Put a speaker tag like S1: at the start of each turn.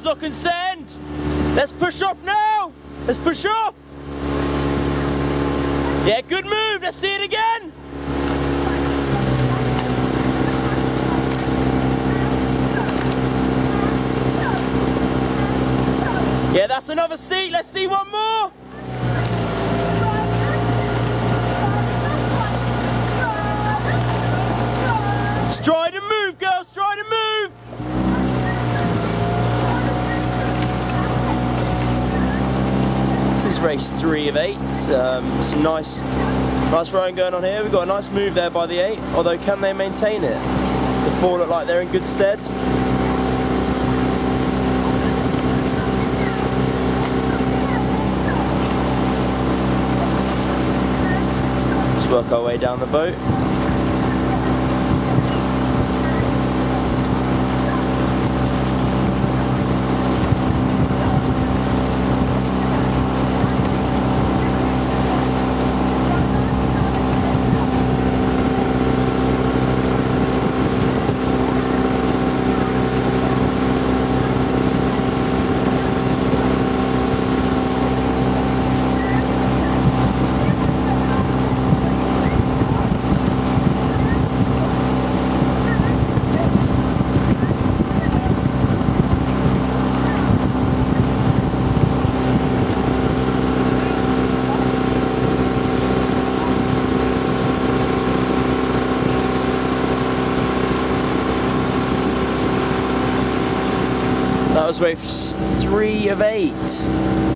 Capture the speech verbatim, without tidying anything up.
S1: lock and send. Let's push off now. Let's push off. Yeah, good move. Let's see it again. Yeah, that's another seat. Let's see one more. Stride and move, girls. Stride and move. This is race three of eight. Um, some nice, nice rowing going on here. We've got a nice move there by the eight. Although, can they maintain it? The four look like they're in good stead. Let's work our way down the boat. That was race three of eight.